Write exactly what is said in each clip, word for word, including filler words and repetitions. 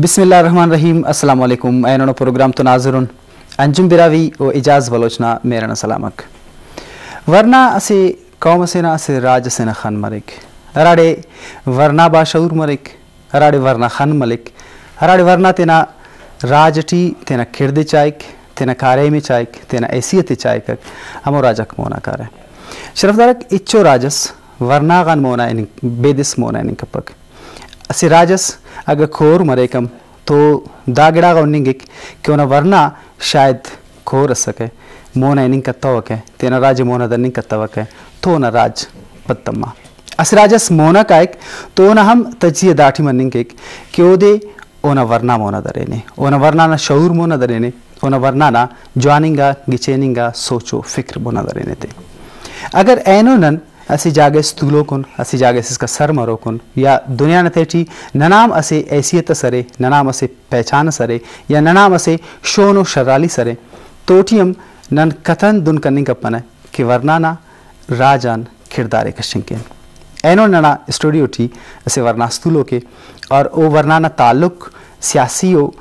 बिस्मिल्लाहिर्रहमानिर्रहीम अस्सलाम वालेकुम ऐनो प्रोग्राम तो नाज़रुन अंजुम बिरावी ओ इजाज़ बलोचना मेरा सलामक वरना असे कौम से ना असे राज से न खान मलिक अराडे वरना बाशऊर मलिक अराडे वरना खान मलिक अराडे वरना तेना राजटी तेना खिरदे चाइक तेना कारे में चाइक तेना ऐसियत चाइक हमो राजक मोना कारे शरफदारक इच्चो राजस वरना गान मोना इन बेदिस मोना इन कपक असे राजस अगर खोर मरेकम तो दागड़ा गनिंगिक क्यों ना वरना शायद खोर सके मोना इनिंग कत्तवक है तेना राज मोना दनिंग कत्तवक है तो ना राज पत्तम्मा अस राजस मोना कायक तो ना हम तजिए दाठी मनिंगिक क्यों दे ओना वरना मोना दरेने ओना वरना ना शऊर मोना दरेने ओना वरना ना ज्वानिंगा गिचेनिंगा सोचो फिक्र मोना दरेने थे अगर ऐनो नन असी जागे स्तूलो कुन असी जागे इसका सर मरो कुन या दुनिया नतेटी ननाम असे ऐसियत सरे ननाम असे पहचान सरे या ननाम असे शोनो शराली सरे तोटियम नन कथन दुन कनिंग कपना कि वरनाना राजान किरदारे कशिंके ऐनो नना स्टूडियो टी असे वरना स्तूलो के और ओ वरनाना ताल्लुक सियासी ओ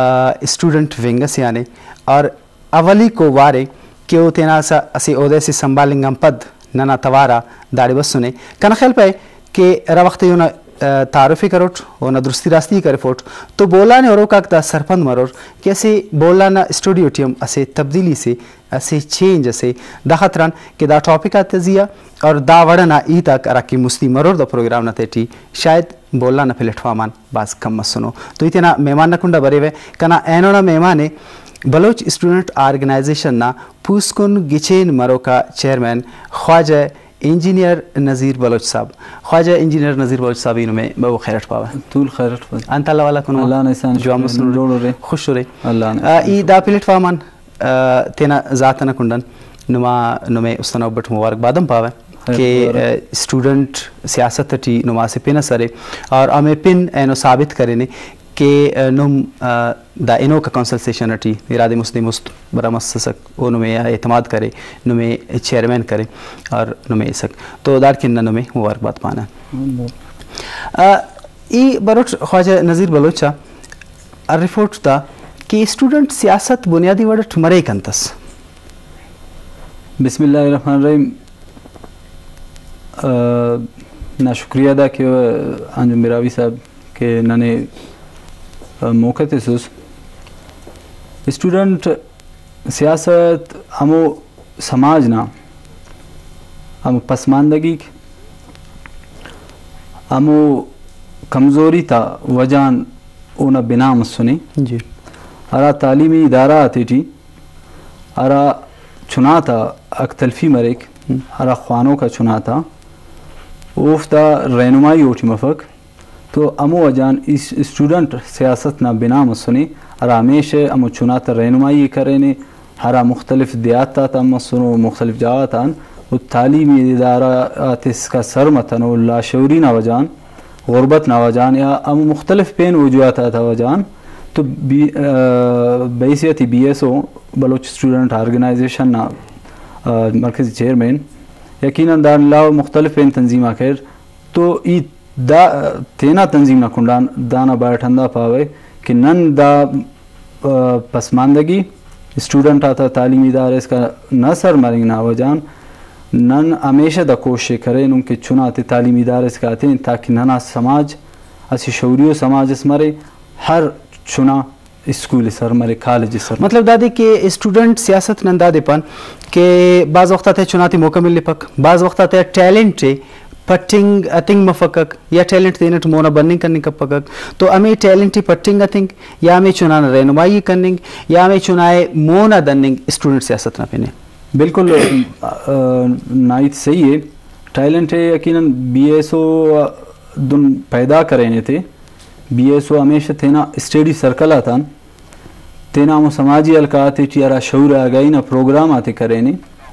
स्टूडेंट विंग से आने और अवली को वारे कि ओ तेना सा असे ओदे से संभालिंगम पद नना तवारा दाड़ी बस सुने कना ख्याल पे कि रा वक्त यो ना तारुफी करोट और ना दुरुस्ती रास्ती करे फोट तो बोला ने औरों का कता सरपंद मरोर कैसे बोला ना स्टूडियो टीम असे तब्दीली से असे चेंज असे दाखतरन कि दा टॉपिक आते जिया और दा वड़ना ई तक अराकी मुस्लिम मरोर दा प्रोग्राम ना तेटी शायद बोला ना प्लेटफॉर्मान बास कम सुनो तो इतना मेहमान न कुंडा बरे वे कना ऐनो ना मेहमाने बलोच स्टूडेंट ऑर्गेनाइजेशन ना पूसकुन गिचेन मरो का चेयरमैन ख्वाजा इंजीनियर नज़ीर बलोच साहब ख्वाजा इंजीनियर नज़ीर बलोच साहब इनमें बहु खैरत पावा तूल खैरत पावा अंत अल्लाह वाला कुनो अल्लाह ने सान जो मसनूर जोड़ो रे खुश रे अल्लाह ने ई दा प्लेटफॉर्मन तेना जातना कुंडन नुमा नुमे उस्ताना बट मुबारक बादम पावा के स्टूडेंट सियासत टी नुमा से पिन सरे और हमें पिन एनो साबित करेने कि नुम दा इनो का कंसल्टेशन टी इरादे मुस्लिम मुस्त बरा मससक ओ नुमे एतमाद करे नुमे चेयरमैन करे और नुमे सक तो दार किन्ना नुमे मुबारकबाद पाना ई बरोट ख्वाजा नज़ीर बलोचा रिपोर्ट था कि स्टूडेंट सियासत बुनियादी वर्ड मरे कंतस बिस्मिल्लाहिर्रहमानिर्रहीम ना शुक्रिया अदा कि अंजुम बिरावी साहब के नने मौके थे सुस स्टूडेंट सियासत हमो समाज ना हम पसमानदगी हमो कमज़ोरी था वजान ओना बिना मसुने जी अरा तालीमी इदारा आती थी अरा चुना था अक्तल्फी मरेक अरा ख्वानों का चुना था उफ्ता रहनुमाई ओठी मफक तो अमो अजान इस स्टूडेंट सियासत ना बिना मसुनी और हमेशा अमो चुनाता रहनुमाई करेने हरा मुख्तलिफ दियाता तम सुनो मुख्तलिफ जातान वो तालीमी इदारा इसका सर मतन लाशौरी ना वजान गुरबत ना वजान या अमो मुख्तलिफ पेन वजूहता था वजान तो बैसियती B S O Baloch student organization ना मरकज़ी चेयरमैन यकीनन दान लाव मुख्तलिफ पेन तंजीमा खैर तो ई दा तेना तंजीम ना कुंडान दाना बैठंदा पावे कि नन दा पसमानदगी स्टूडेंट आता तालीमी इदारे इसका न सर मरिंग ना वजान नन हमेशा दा कोशिश करें उनके चुनाते तालीमी इदारे इसका आते हैं ताकि नना समाज असी शौरियो समाज इस मरे हर चुना स्कूल सर मरे कॉलेज सर मतलब दादी के स्टूडेंट सियासत नंदा देपन के बाज़ वक्त आते चुनाती मौका मिलने पक बाज़ वक्त आते टैलेंट है पट्टिंग अतिंग मफकक या टैलेंट देने तो मोना बनने करने का पकक तो हमें टैलेंट ही पट्टिंग अतिंग या हमें चुनाना रहनुमाई करने या हमें चुनाए मोना दनिंग स्टूडेंट सियासत ना पीने बिल्कुल नाइट सही है टैलेंट है यकीनन बी एस ओ दुन पैदा करेने थे बी एस ओ हमेशा थे ना स्टडी सर्कल आता तेना हम समाजी अलका आते चियारा शौर आगाई ना प्रोग्राम आते करेने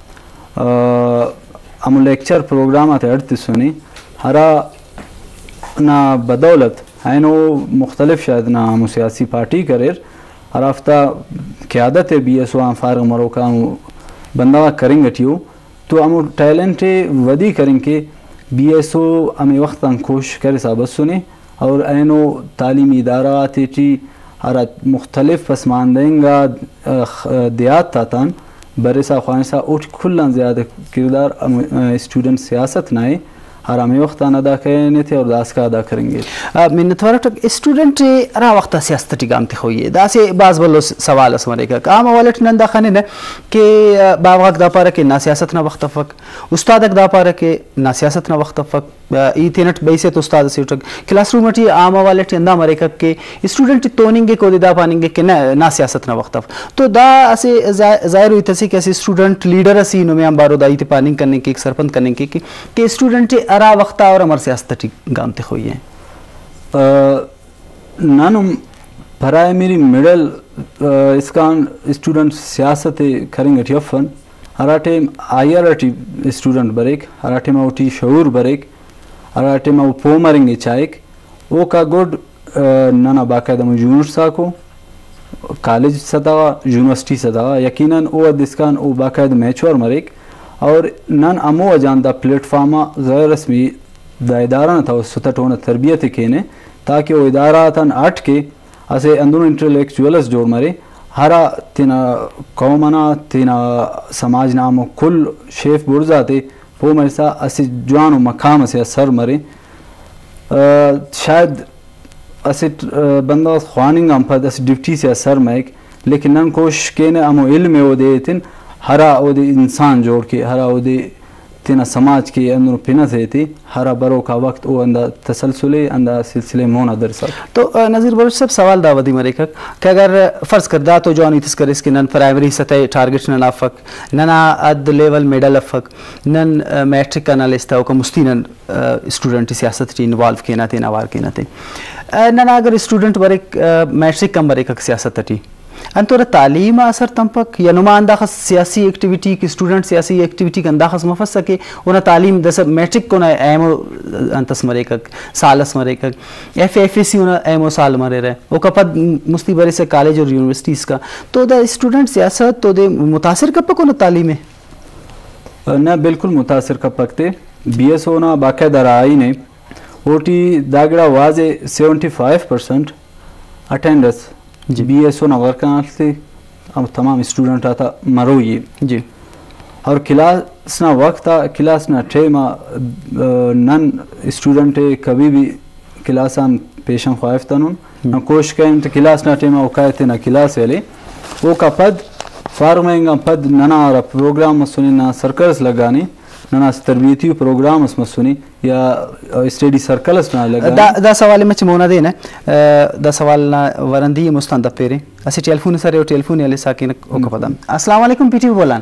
हम लेक्चर प्रोग्राम आते अड़ते सुने हरा ना बदौलत है नो मुख्तलिफ शायद ना हम सियासी पार्टी करेर हर हफ्ता क़यादत है बी एस ओ फारग मरो का बंदा करेंगे टियो तो हम टैलेंट वदी करेंगे बी एस ओ हमें वक्त कोशिश करे साबत सुने اور اینو تعلیمی ادارات ٹی ہر مختلف پسماندہنگا دیات تاتان برسا خوانسا اوٹ کھلن زیادہ کردار اسٹوڈنٹ سیاست نائے ہر ہمیں وقتان ادا کرنے تھے اور داس کا ادا کریں گے. منت ورٹک اسٹوڈنٹ را وقت سیاست ٹگام تھے ہوئی دا سے بعض بلو سوال اس مرے کا کام والٹ نندا خنن کہ باوق دا پارا کہ نا سیاست نہ وقت فک استاد دا پارا کہ نا سیاست نہ وقت فک ای تینٹ بیسے تو استاد سے اٹک کلاس روم ٹی عام والٹ ندا مرے کا کہ اسٹوڈنٹ توننگ کو دا پاننگ کہ نا سیاست نہ وقت تو دا اسے ظاہر ہوئی تسی کہ اسٹوڈنٹ لیڈر اسی نو میں بارو دا ای پاننگ کرنے کی سرپند کرنے کی کہ اسٹوڈنٹ ارا وقت اور امر سیاست گامتے ہوئی ہیں نانم پرائمری مڈل اس کا اسٹوڈنٹ سیاست کریں گے فن ہر ٹائم آئی آر ٹی اسٹوڈنٹ بریک ہر ٹائم او ٹی شعور بریک ہر ٹائم او پو مریں گے چائک وہ کا گڈ نانا باقاعدہ یونیورسٹی ساکو کالج سطح یونیورسٹی سطح یقیناً او دسکان او باقاعدہ میچور مریک اور نن امو اجاندہ پلیٹ فارما غیر رسمی دا ادارہ تھا ستٹون تربیت کینے تاکہ وہ ادارہ تن اٹھ کے اسے اندرون انٹلیکچوئلس جوڑ مرے ہرا تینا قومنا تینا سماج نامو کل شیف برزاتے پو مرسا اسے جوانو مقام سے اثر مرے شاید اسے بندہ خواننگ ہم پد اسے ڈیوٹی سے اثر میک لیکن نن کوشش کینے امو علم او دیتن ہرا او دے انسان جوڑ کے ہرا او دے تینا سماج کے اندر پنت ہے تھی ہرا برو کا وقت او اندہ تسلسلے اندہ سلسلے مونا درسا. تو نظیر بلوچ صاحب سوال داودی مرے کا کہ اگر فرض کردہ تو جوانی تس کر اس کے نن پرائمری سطح ٹارگٹ نن افق ننا اد لیول میڈل افق نن میٹرک کا نلستا کا مستینن اسٹوڈنٹ سیاست ٹی انوالو کینا تین آوار کینا تے ننا اگر اسٹوڈنٹ برے میٹرک کم برے کا سیاست ٹی انتور تعلیم اثر تمپک یا نما انداخص سیاسی ایکٹیویٹی کی اسٹوڈنٹ سیاسی ایکٹیویٹی کا انداخص مفس سکے انہیں تعلیم دس میٹرک کو نہ ایمو انتس مرے کک سالس مرے کک ایف ایف سی انہیں ایمو سال مرے رہے وہ کپد مستی برے سے کالج اور یونیورسٹیز کا تو دا اسٹوڈنٹ سیاست تو دے متاثر کب پک انہیں تعلیم ہے نہ بالکل متاثر کب پکتے بی ایس ہونا باقاعدہ رہائی نے او ٹی داگڑا واضح سیونٹی فائیو پرسنٹ اٹینڈنس جی بی ایس او نہ ورکان سے اب تمام اسٹوڈنٹ آتا مرو یہ جی اور کلاس نہ وقت تھا کلاس نہ ٹھیما نن اسٹوڈنٹ کبھی بھی کلاسان پیشن خواہف تنون نہ کوشش کریں تو کلاس نہ ٹھیما وہ کہتے نہ کلاس والے وہ کا پد فارمنگ پد ننا اور پروگرام مسونی نہ سرکلس لگانے ننا تربیتی پروگرام اس مسونی یا اسٹڈی سرکلس نہ لگانے دا دا سوال میں چمونا دینا دا سوال نہ ورندی مستند پیرے اسی ٹیلیفون سارے ٹیلیفون علی ساکن او کا پتہ. السلام علیکم پی ٹی بولان.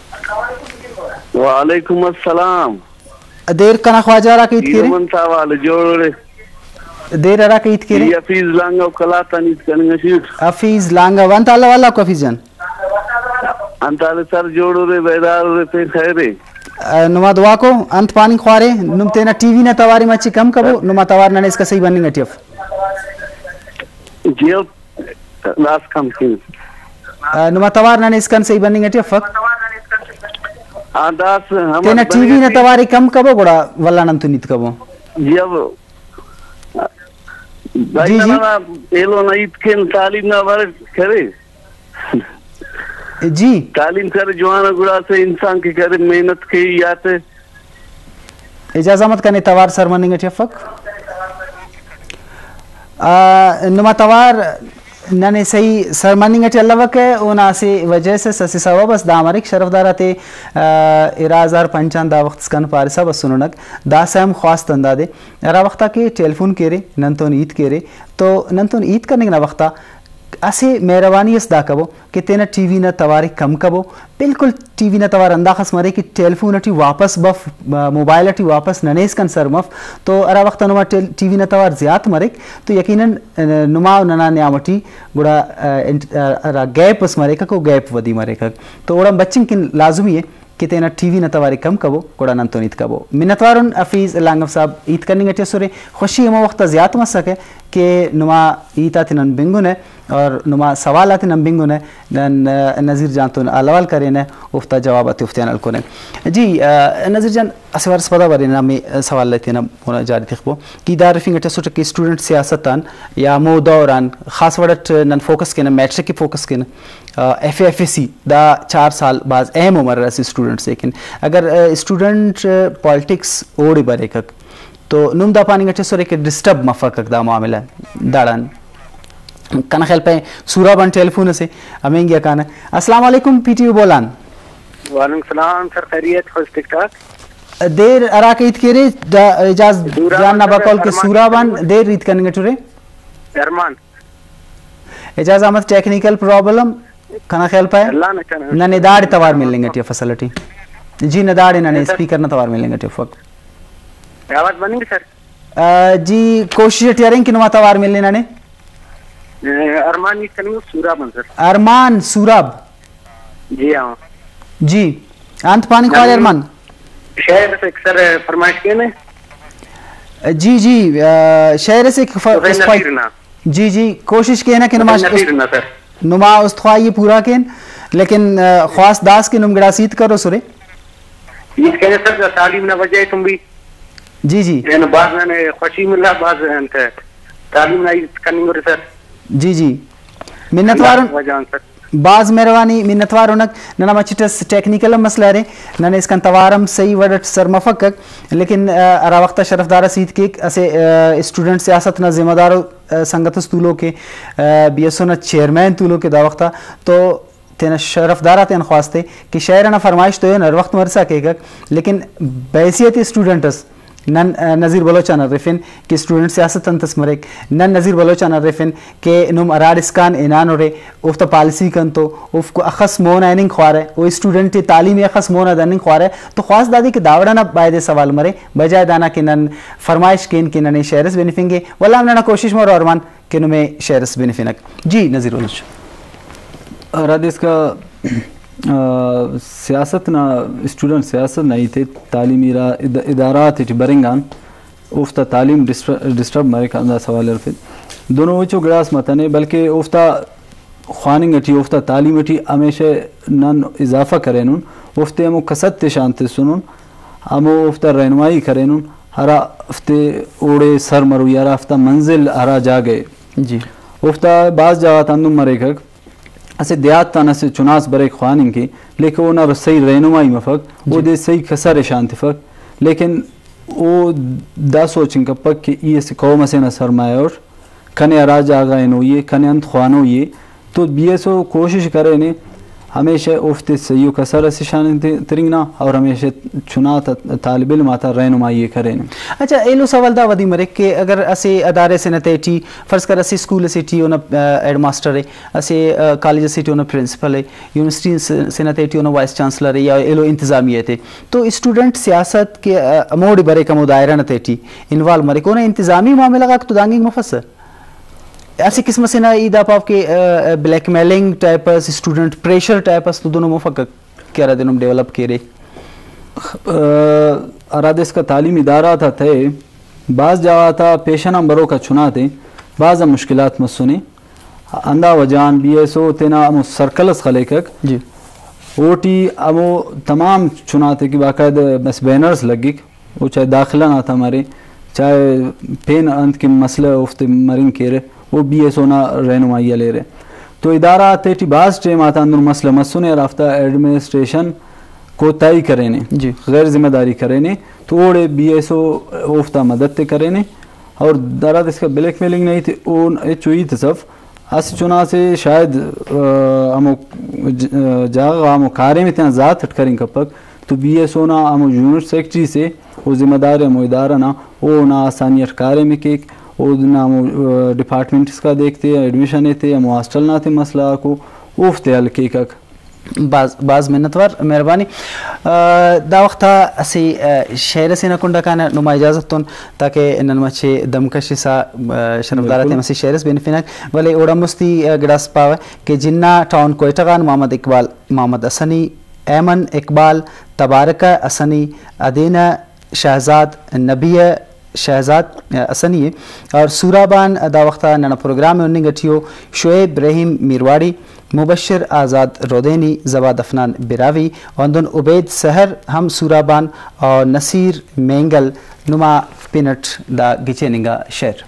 وعلیکم السلام. دیر کنا خواجہ را کیت کرے من سوال جوڑے دیر را کیت کرے یا فیز لانگا کلا تنیت کرنے شیٹ حفیظ لانگا وانت اللہ والا کو حفیظ جان انت علی سر جوڑو رے بیدار رے پہ خیرے نما دعا کو انت پانی خوارے نم تینا ٹی وی نہ تواری مچی کم کبو نما توار نہ اس کا صحیح بننگ اٹیف جیو لاس کم کی نما توار نہ اس کا صحیح بننگ اٹیف فک آداس ہم تینا ٹی وی نہ تواری کم کبو گڑا ولا نم تو نیت کبو جیو جی جی ایلو نہ ایت کن تعلیم نہ ور کرے جی تعلیم کر جوانا گڑا سے انسان کی کرے محنت کی یاتے اجازت کرنے توار سر مننگ اٹھے فک نما توار ننے صحیح سر مننگ اٹھے اللہ وقت ہے اونا سی وجہ سے سسی سوا بس دا ہمارک شرف داراتے ارازار پنچان دا وقت سکن پارسا بس سنونک دا سیم خواست اندہ دے ارا وقتا کے ٹیلیفون کرے ننتون عید کرے تو ننتون عید کرنے نا وقتا اسے مہربانی اس دا کبو کہ تینا ٹی وی نہ تواری کم کبو بالکل ٹی وی نہ توار انداخس مرے کہ ٹیلیفون اٹھی واپس بف موبائل اٹھی واپس ننیس کن سر مف تو ارا وقت نما ٹی وی نہ توار زیادہ مرک تو یقیناً نما ننا نیامٹی گڑا گیپ اس مرے کو گیپ ودی مرے تو اوڑا بچن کن لازمی ہے کہ تینا ٹی وی نہ تواری کم کبو گڑا ننتون عید کبو منتوارن حفیظ لانگف صاحب عید کرنی گٹے سورے خوشی ہمو وقت زیادہ مس سکے کہ نما ایتا تنن بنگن ہے اور نما سوالات نم بنگن ہے نن نظیر جان تو الوال کرین ہے افتا جوابات افتیان الکن ہے جی نظیر جان اسوار سپدا بارے نامی سوال لیتے ہیں ہونا جاری تخبو کی دار رفنگ اٹھا سوچا کہ اسٹوڈنٹ سیاستان یا مو دوران خاص وڑت نن فوکس کینا میٹرک کی فوکس کینا ایف ایف اے سی دا چار سال بعض اہم عمر رہا سی اسٹوڈنٹ لیکن اگر اسٹوڈنٹ پالیٹکس اوڑی بارے کک تو نم دا پانی گٹھے سورے کہ ڈسٹرب مفرق دا معاملہ داران کنا خیال پہ سورا بان ٹیلی فون سے ہمیں گیا کانا السلام علیکم پی ٹی وی بولان وعلیکم السلام سر خیریت خوش ٹک ٹاک دیر اراکیت کے رے اجاز جاننا باکول کے سورا بان دیر ریت کرنے گٹھو رے ارمان اجاز آمد ٹیکنیکل پرابلم کنا خیال پہ نہ نداڑ توار ملیں گے ٹی فیسلٹی جی نداڑ نہ اسپیکر نہ توار ملیں گے ٹی فق آواز بنیں گے سر جی کوشش ٹیرنگ کی نما توار ملنے نہ ارمان یہ کنگو سوراب سر ارمان سوراب جی ہاں جی انت پانی خوال ارمان شہر سے سر فرمائش کے نے جی جی شہر سے جی جی کوشش کے نا کہ نما نما استخوا یہ پورا کین لیکن خواص داس کے نم گڑا سیت کرو سورے یہ کہنے سر تعلیم نہ وجہ تم بھی جی جی بعض میں خوشی ملا بعض تعلیم نہ کنگو سر جی جی منتوارن بعض مہربانی منتوار ہونک نہ مچٹس ٹیکنیکل مسئلہ رہے نہ اس کا توارم صحیح وڈٹ سر مفکک لیکن ارا وقت شرف دارہ سیت کے اسے اسٹوڈنٹ سیاست نہ ذمہ دارو سنگتس طولو کے بی ایس او نہ چیئرمین طولو کے دا وقتا تو تینا شرف دارہ تین خواستے کہ شہر نہ فرمائش تو ہے نہ وقت مرسا کے گک لیکن بحیثیت اسٹوڈنٹس نن نظیر بلوچان رفن کہ اسٹوڈنٹ سیاست انتس مرک نن نظیر بلوچان رفن کہ نم ارار اسکان انان رے افتا پالیسی کن تو اف کو اخص مونا ایننگ خوار ہے وہ اسٹوڈنٹ تعلیمی اخص مونا دننگ خوار ہے تو خواست دادی کہ داوڑا نہ باید سوال مرے بجائے دانا کہ نن فرمائش کین کہ نن شہرس بینفنگے واللہ ہم نہ کوشش مر ارمان کہ نمیں شہرس بینفنک جی نظیر بلوچ رادیس کا سیاست نہ اسٹوڈنٹ سیاست نہ تھے تعلیمی ادارات برنگان افتا تعلیم ڈسٹرب مرے کا سوال رفت دونوں وچو گڑاس متنے بلکہ افتا خواننگ اٹھی افتا تعلیم اٹھی ہمیشہ نن اضافہ کریں افتے ہمو کسط شانت سنون ہمو افتا رہنمائی کریں ہرا افتے اوڑے سر مرو یارا افتا منزل ہرا جا گئے جی افتا بعض جاوات اندم مرے کھک اسے دیات تانا سے چناس برے خواننگ کی لیکن وہ نہ صحیح رہنمائی مفق وہ دے صحیح کسر شانت فق لیکن وہ دا سوچن کا پک کہ یہ سے قوم سے نہ سرمایہ اور کنے اراج آگا انو یہ کنے انت خوانو یہ تو بی ایس او کوشش کرے نے ہمیشہ افتے صحیح کسر سے شان ترنگنا اور ہمیشہ چنا طالب علم آتا رہنمائی یہ کرے نے اچھا ایلو سوال دا ودی مرے کہ اگر اسے ادارے سے نتے ٹی فرض کر اسے اسکول سے ٹی ہونا ایڈ ماسٹر ہے اسے کالج سے ٹی ہونا پرنسپل ہے یونیورسٹی سے نتے ٹی ہونا وائس چانسلر ہے یا ایلو انتظامیہ تھے تو اسٹوڈنٹ سیاست کے موڑی برے کا مدائرہ نتے ٹی انوالو مرے کونا انتظامی معاملہ کا تو دانگنگ مفس ایسی قسم سے نا ایدہ پاپ کے blackmailing types student pressure types تو دونوں مفق کیا رہا دنوں ڈیولپ کیے رہے ارادس کا تعلیم ادارہ تھا تھے بعض جاوا تھا پیشہ نمبروں کا چنا تھے بعض مشکلات مسنے اندھا وجان be S O Tina Ammu circles خلیکک G O T امو تمام چنا تھے کہ باقاعدہ بس بینرز لگک وہ چاہے داخلہ نہ تھا ہمارے چاہے پین انت کے مسئلہ افت مرین کے رہے وہ بی ایس او نہ رہنمائی لے رہے تو ادارہ آتے ٹی بعض ٹیم آتا اندر مسئلہ مسنے رافتہ ایڈمنسٹریشن کو تائی کریں جی غیر ذمہ داری کریں تو اوڑے بی ایس او افتا مدد تے کریں اور دارات اس کا بلیک میلنگ نہیں تھے اون چوئی تھے صف اس چنا سے شاید ہمو جاگا ہمو کارے میں تینا ذات ہٹ کریں کپک تو بی ایس او نا ہمو یونٹ سیکٹری سے وہ ذمہ دار ہمو ادارہ نا وہ نا آسانی اٹکارے میں کیک وہ نا ہمو ڈپارٹمنٹس کا دیکھتے ایڈمیشن تھے ہمو ہاسٹل نہ تھے مسئلہ کو اوفتے حل کیکک بعض بعض منتوار مہربانی دا وقتا اسی شہر سے نکنڈا کانا نما اجازت تون تاکہ ننمچے دمکشی سا شرف دارت مسی شہرس بینفینک ولی اوڑا مستی گڑاس پاوے کہ جنہ ٹاؤن کوئٹغان محمد اقبال محمد اسنی ایمن اقبال تبارکہ اسنی ادینہ شہزاد نبی شہزاد اسنیے اور سورابان دا وقتا ننا پروگرام میں انہیں گٹھیو شعیب رحیم میرواڑی مبشر آزاد رودینی زواد افنان براوی اوندن عبید سحر ہم سورابان اور نصیر مینگل نما پینٹ دا گچے نگا شعر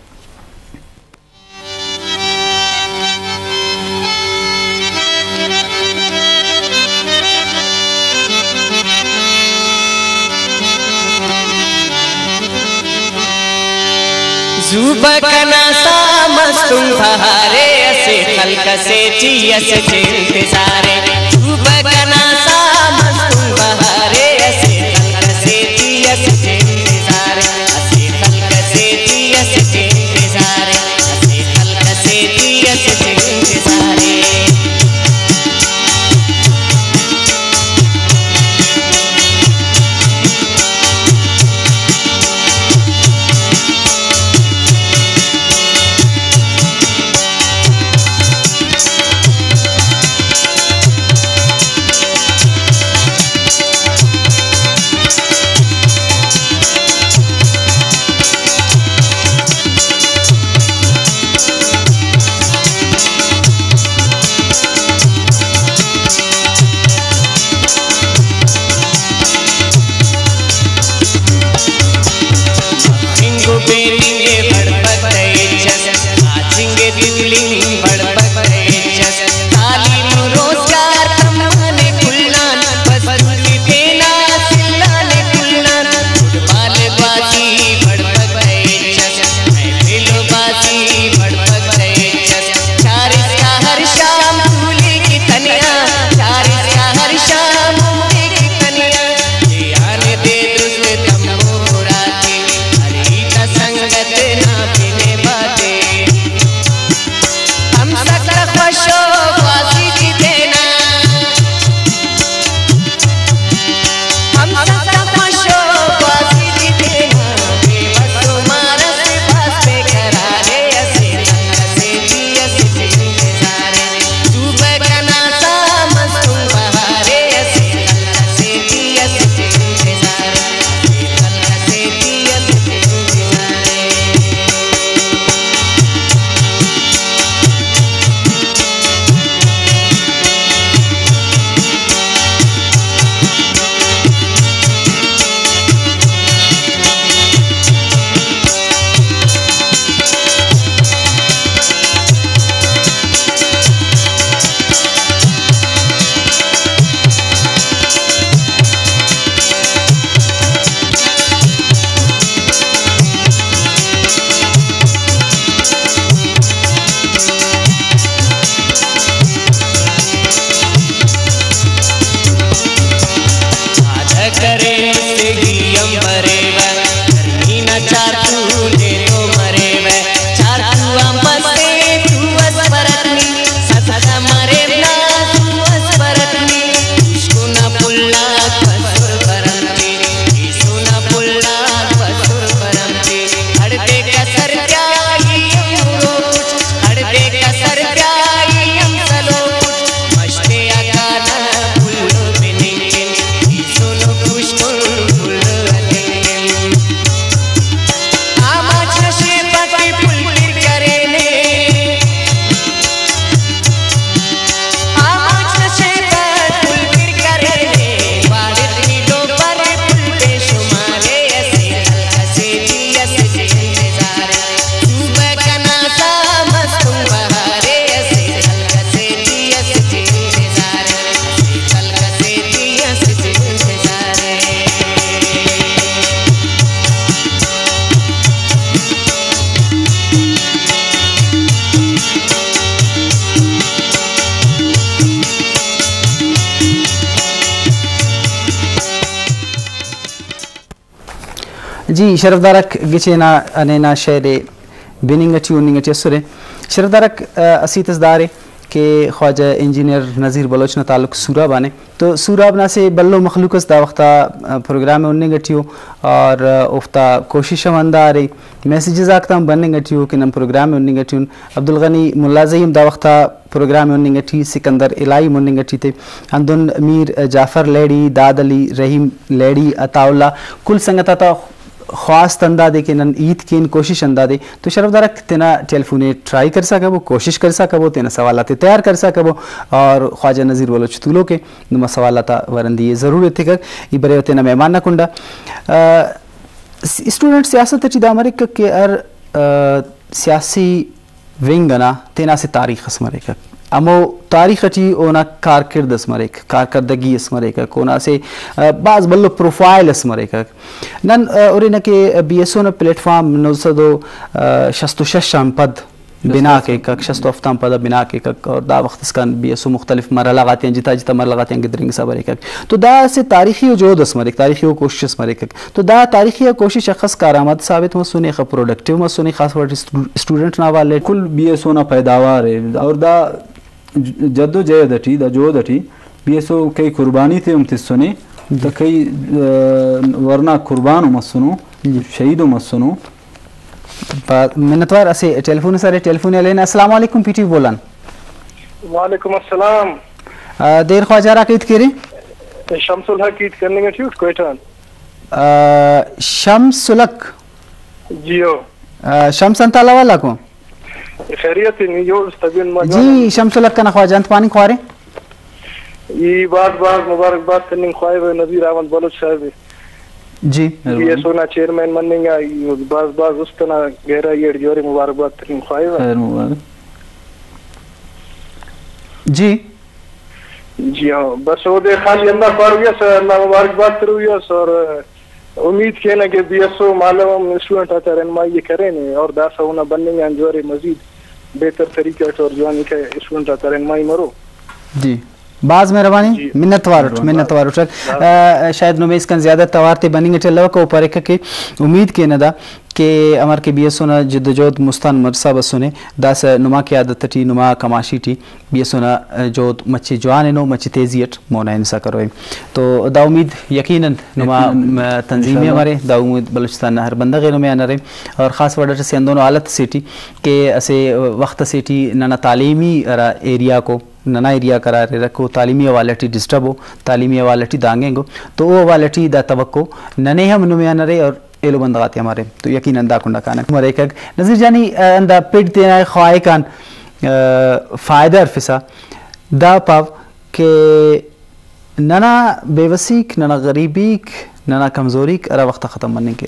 زوبکنا سا مستن بہارے اسے خلق سے چیس چے انتظارے زوبکنا سا مستن بہارے اسے خلق سے چیس چے انتظارے اسے خلق سے چیس چے انتظارے اسے خلق سے چیس چے انتظارے جی شرف دارک گچینا انینا شعر بیننگٹی وننگٹی اسرے شرف دارک اسی تصدارے کہ خواجہ انجینئر نذیر بلوچ نہ تعلق سوراب آنے تو سوراب نہ سے بلو مخلوقس دا وقتا پروگرام انہیں گٹیو اور افتا کوشش مندہ آ رہی میسیجز آکتا ہم بننے گٹیو کہ نم پروگرام انہیں گٹیو عبدالغنی ملازیم دا وقتا پروگرام انہیں گٹی سکندر الہی منیں گٹی تے اندن میر جعفر لیڑی داد علی رحیم لیڑی عطا اللہ کل سنگتا تا خواست اندادے کہ نن عید کین کوشش اندادے تو شرف دارک تینا ٹیلیفونے ٹرائی کر سکا وہ کوشش کر سکا وہ تینا سوالات تیار کر سکا وہ اور خواجہ نذیر ولو چتولو کے نما سوالات ورندی ضرور تھے کر یہ برے تینا مہمان نہ کنڈا اسٹوڈنٹ سیاست چی دا مرک کہ ار سیاسی ونگنا تینا سے تاریخ اسمرے کر امو تاریخ چی اونا کارکرد اسمریک کارکردگی اسمریک کونا سے بعض بلو پروفائل اسمریک نن اورینا کہ بی ایس او نا پلیٹ فارم نو سدو شست و ششم پد بنا کے کک شست و افتام پد بنا کے کک اور دا وقت اس کا بی ایس او مختلف مرحلہ غاتیں جتا جتا مرحلہ غاتیں گدرنگ سبرے کک تو دا سے تاریخی و جود اسمریک تاریخی و کوشش اسمریک تو دا تاریخی و کوشش خاص کارآمد ثابت مسونی خ پروڈکٹیو مسونی خاص ورڈ اسٹوڈنٹ نا والے کل بی ایس او نا پیداوار ہے اور دا جد و جہد اٹھی دا جود اٹھی بی ایس او کئی قربانی تھے امتس سنے دا کئی ورنہ قربان امسنو شہید امسنو منتوار اسے ٹیلیفون سارے ٹیلیفون علینا السلام علیکم پی ٹی وی بولان وعلیکم السلام دیر خواجہ راکیت کرے شمس الحق عید کرنے گا ٹھیک کوئٹان شمس الحق جیو شمس انتالا والا کو خیریت نیوز تبین ما جی شمس الحق کا خواجہ انت پانی خوارے یہ بات بات مبارکباد کرنے خواہے نذیر احمد بلوچ صاحب جی یہ سونا چیئرمین مننے گا باز باز استنا گہرا یہ جوری مبارکباد کرنے خواہے خیر مبارک جی جی ہاں بس وہ دے خالی اللہ پارویا سر اللہ مبارکباد کرویا سر امید کہنا کہ بی ایس او معلوم اسٹوڈنٹ آتا رہنمائی کریں اور داسا ہونا بننے گا انجوری مزید بہتر طریقے اور جوانی کا اسٹوڈنٹ آتا رہنمائی مرو جی بعض مہربانی منت وارٹ منت وارٹ شاید نمیز کن زیادہ توارتے بنیں گے چلو کو اوپر ایک کہ امید کے ندا کہ امر کے بی ایس او نا جد جود مستان مرسا بسونے داس نما کی عادت ٹی نما کماشی ٹی بی ایس او نا جود مچی جوان نو مچی تیزیت مونا انسا کروئے تو دا امید یقیناً نما تنظیمی ہمارے دا امید بلوچستان ہر بندہ غیروں میں آنا رہے اور خاص وڈر سے اندونوں حالت سیٹی کہ اسے وقت سیٹی ننا تعلیمی ایریا کو ننا ایریا قرار رکھو تعلیمی حوالٹی ڈسٹرب ہو تعلیمی حوالٹی دانگیں گو تو وہ حوالٹی دا توقع ننے ہم نمیا نہ رہے اور ایلو بندغاتے ہمارے تو یقیناً دا کنڈا کانا ہمارے ایک نظیر جانی اندہ پیٹ دینا خواہ کان فائدہ ارفسا دا پاو کہ ننا بے وسیق ننا غریبیک ننا کمزوریک ارہ وقت ختم مننے کے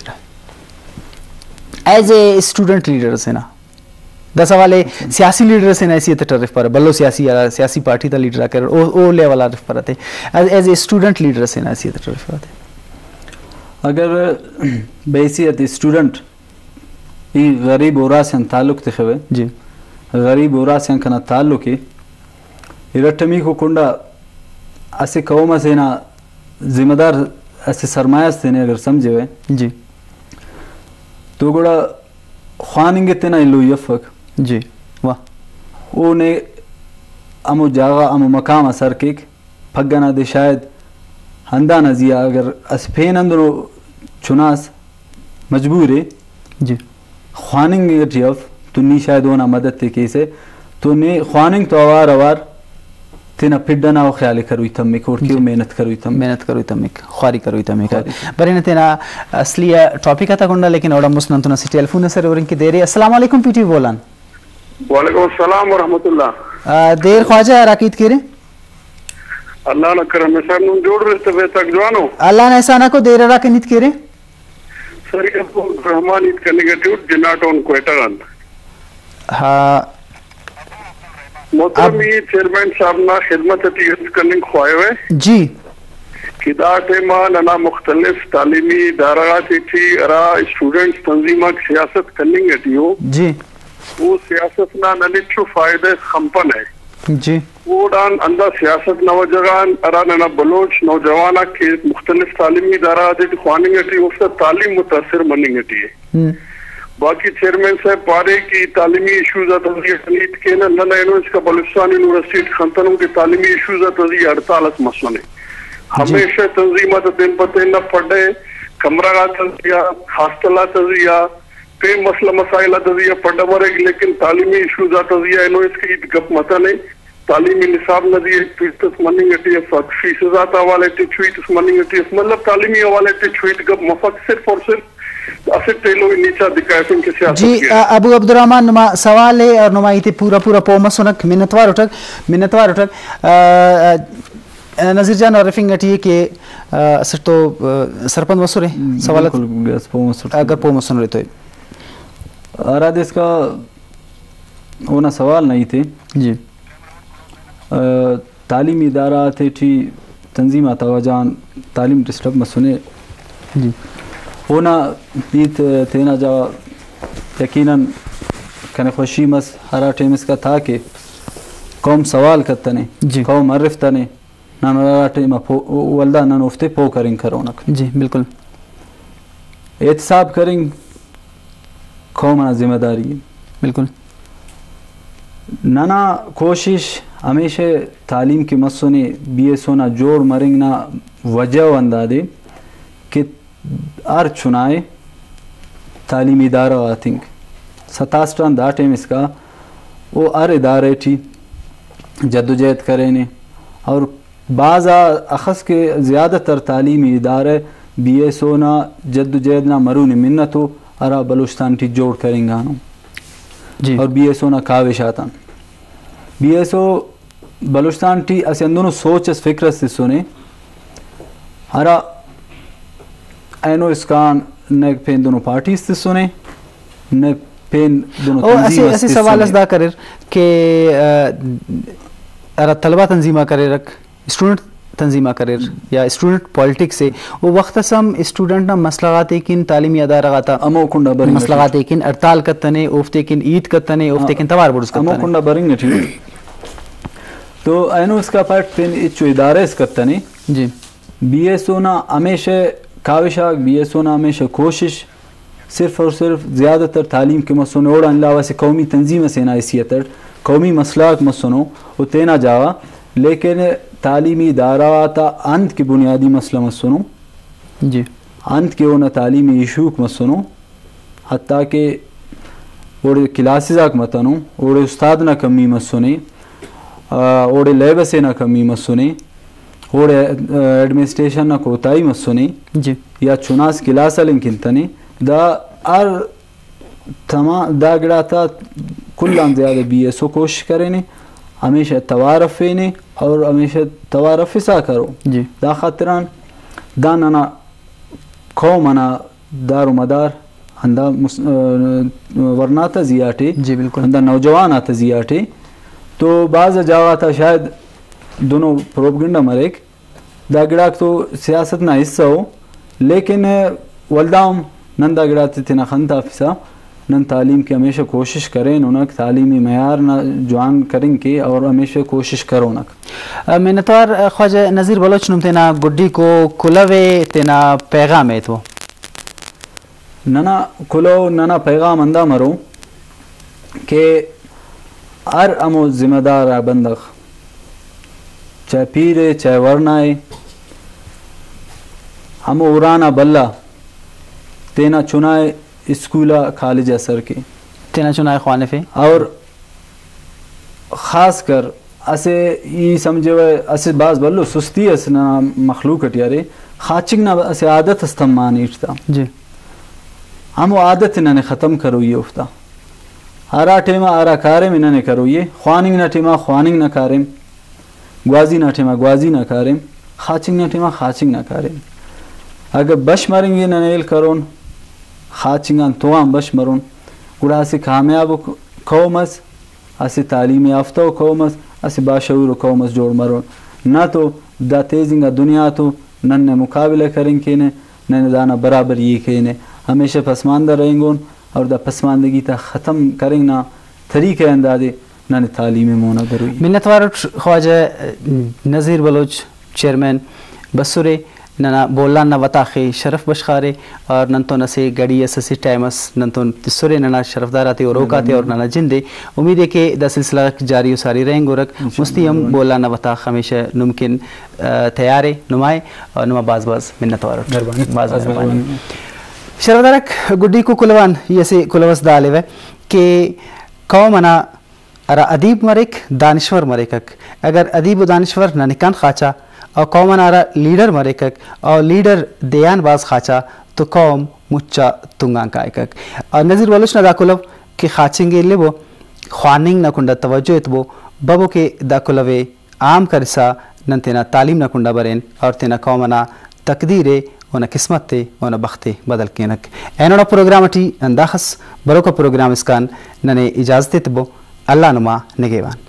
رہا ایز اے اسٹوڈنٹ لیڈر سے نا دا سوالے سیاسی لیڈر سے حیثیت ٹرف پر بلو سیاسی سیاسی پارٹی تا لیڈر کر او لیول عرف پر آتے ایز اے اسٹوڈنٹ لیڈر سے حیثیت ٹرف پر آتے اگر بحیثیت اسٹوڈنٹ ای غریب اورا سے تعلق تخوے جی غریب اورا سے کنا تعلق ہے رٹمی کو کنڈا اسے قوم سے نا ذمہ دار اسے سرمایہ سے نے اگر سمجھے ہوئے جی تو گوڑا خواننگے تینا اللو یفق جی واہ او نے امو جاغا امو مقام اثر کیک پھگنا دے شاید ہندہ نزیا اگر اسپین اندرو چناس مجبور ہے جی خواننگ جیف تو نی شاید ہونا مدد تے کیسے تو نے خواننگ تو اوار اوار تینا پھڈنا و خیال کروی تمک اور کیوں محنت کروی تمک محنت کروی تمک خواری کروی تمک برین تینا اصلی ٹاپک آتا کنڈا لیکن اوڑا مسنن تو نسی ٹیلیفون سر اور ان کی دیری السلام علیکم پی ٹی وی بولان وعلیکم السلام ورحمت اللہ دیر خواجہ راکیت کرے اللہ نہ کرم سر نون جوڑ رہے تھے تک جوانو اللہ نے ایسانا کو دیر را کنیت کرے سر یہ رحمان عید کرنے کے ٹیوٹ جناٹون کوئٹران ہاں محترم یہ چیئرمین صاحب نا خدمت تیز کرنے خواہے ہوئے جی کدا ٹیما ننا مختلف تعلیمی ادارات تھی ارا اسٹوڈنٹس تنظیمہ سیاست کرنے گٹی ہو جی وہ سیاست نا نلیچو فائدہ خمپن ہے جی وہ ڈان اندہ سیاست نوجوان ارا ننا بلوچ نوجوانہ کے مختلف تعلیمی ادارات تھی خوانی گٹی اس سے تعلیم متاثر منی گٹی ہے باقی چیئرمین صاحب پارے کی تعلیمی ایشوز تضیح سنید کے نا ننا انوز کا بلوچستان یونیورسٹی خنطنوں کی تعلیمی ایشوز تضیح اڑتالت مسئلے ہمیشہ تنظیمات دن پتے نہ پڑھے کمرہ تضیح ہاسٹلہ تضیح پہ مسئلہ مسائلہ تضیح پڑھا مرے گی لیکن تعلیمی ایشوز تضیح انوز کی گپ مطا نہیں تعلیمی نصاب نظیر ٹویٹس مننگ اٹی ہے فیسزات حوالے ٹی ٹویٹس مننگ اٹی ہے مطلب تعلیمی حوالے ٹی ٹویٹ گپ مفق صرف اور صرف اسے ٹیلو نیچا دکھائے کے سیاست جی ابو عبدالرحمن نما سوال ہے اور نما ایتی پورا پورا پوما سنک منتوار اٹھک منتوار اٹھک نظیر جان اور رفنگ اٹھی کہ سر تو سرپند وصول ہے سوالت اگر پوما سن رہے تو آراد اس کا ہونا سوال نہیں تھے جی تعلیمی ادارہ تھے تھی تنظیم توجان تعلیم ڈسٹرب میں سنے جی ہونا بیت تینا جا یقیناً کنے خوشی مس ہرا ٹیم اس کا تھا کہ قوم سوال کرتنے جی قوم عرفتنے نان ہرا ٹیم والدہ نان افتے پو کریں کرونک جی بالکل احتساب کریں قوم انا ذمہ داری بالکل نانا کوشش ہمیشہ تعلیم کی مسونے بی ایس ہونا جوڑ مرنگ نا وجہ و اندادے کہ ار چنائے تعلیمی ادارہ آتنگ ستاسٹان دا ٹیم اس کا وہ ار ادارے تھی جد و جہد کریں نے اور بعض اخص کے زیادہ تر تعلیمی ادارے بی ایس ہونا جد و جہد نا مرون منت ہو ارا بلوچستان ٹھی جوڑ کریں گانو جی اور بی ایس او نا کاوش آتان بی ایس او بلوچستان ٹھی اسی اندونو سوچ اس فکر سے سنے ہرا اینو اسکان نے پین دونوں پارٹیز سے سنے نے پین دونوں تنظیم ایسی سوال اس دا کرر کہ ارا طلبہ تنظیمہ کرے رکھ اسٹوڈنٹ تنظیمہ کرر یا اسٹوڈنٹ پولیٹکس سے وہ وقت سم اسٹوڈنٹ نا مسلغات ایکن تعلیمی ادارہ غاتا امو کنڈا برنگ مسلغات ایکن ارتال کتنے اوفتے کن عید کتنے اوفتے کن توار بڑس کتنے امو کنڈا برنگ تھی تو اینو اس کا پارٹ پین اچو ادارے اس کتنے جی بی ایس او نا ہمیشہ کاوشاک بی ایس او نا ہمیشہ کوشش صرف اور صرف زیادہ تر تعلیم کے مسونو اور علاوہ سے قومی تنظیم سے حیثیت قومی مسئلہ مسونو وہ تینا جاوا لیکن تعلیمی ادارہ تا انت کی بنیادی مسئلہ مسونو جی انت کے ہونا تعلیمی ایشوک مسونو حتیٰ کہ اوڑے کلاسز آک متنو اوڑے استاد نہ کمی مسونے اوڑے لیبسے نہ کمی مسونے اوڑے ایڈمنسٹریشن نہ کوتائی مسونے جی یا چناس کلاسا لنکنتنے دا ار تمام دا گڑا تا کلان زیادہ بی ایس او کوشش کرے نے ہمیشہ توارفے نے اور ہمیشہ توارف سا کرو جی دا خاطران دا ننا قوم انا دار و مدار ہندا ورناتا زیاٹے جی بالکل ہندا نوجوان آتا زیاٹے تو بعض جاواتا شاید دونوں پروپگنڈا مریک دا گڑاک تو سیاست نہ حصہ ہو لیکن والدام نن دا گڑاتے تینا خنتا فسا نن تعلیم کی ہمیشہ کوشش کریں انک تعلیمی معیار نہ جوان کریں کے اور ہمیشہ کوشش کرو نک منتوار خواجہ نظیر بلوچ نم تینا گڈی کو کلوے تینا پیغام ہے تو ننا کلو ننا پیغام اندہ مرو کہ ار امو ذمہ دار بندخ چاہے پیرے چاہے ورنائے ہمو اورانا بلا تینا چنائے اسکولہ کالج اثر کے تینا چنائے خوانفے اور خاص کر اسے یہ سمجھے ہوئے اسے بعض بلو سستی اس نا مخلوق اٹیارے خاچنگ نا اسے عادت استمانی اٹھتا جی ہمو عادت انہوں نے ختم کرو یہ افتا آرا ٹیما آرا کارم انہوں نے کرو یہ خواننگ نا ٹیما خواننگ نا کارم گوازی نا ٹیما گوازی نا کارم خاچنگ نا ٹیما خاچنگ نا کارم اگر بش مرنگ یہ ننیل کرون خاچنگان توام بش مرون گوڑا اسی کامیاب قوم اس اسی تعلیم یافتہ قوم اس اسی باشعور قوم اس جوڑ مرون نہ تو دا تیزنگا دنیا تو نن نے مقابلہ کریں کینے نن دانا برابر یہ کینے ہمیشہ پسماندہ رہیں گون اور دا پسماندگی تا ختم کریں نا طریقہ اندازے نن تعلیم مونا دروئی منتوار خواجہ نظیر بلوچ چیئرمین بسورے ننا بولان نہ وطاخی شرف بشخارے اور ننتو نسے گڑی اسسی ٹائمس ننتو تسورے ننا شرف داراتے اور روکاتے اور ننا جندے امید ہے کہ دا سلسلہ جاری و ساری رہیں گو رک مستیم بولان نہ وطاخ ہمیشہ ممکن تیارے نمائے اور نما باز باز منتوار باز باز شرف دارک گڈی کو کلوان یہ سے کلوس دالے وے کہ قوم انا ارا ادیب مرک دانشور مرکک اگر ادیب و دانشور نہ نکان خاچا اور قومن آرا لیڈر مریکک اور لیڈر دیان باز خاچا تو قوم مچا تنگان کائکک نظیر ولوچنا دا کلو کہ خاچنگے لبو خواننگ نکنڈا توجہ اتبو ببو کے دا کلوے عام کرسا نن تینا تعلیم نکنڈا برین اور تینا قومنا تقدیرے اونا قسمت تے اونا بختے بدل کینک اینونا پروگرام ٹی انداخس برو کا پروگرام اسکان ننے اجازت تبو اللہ نما نگیوان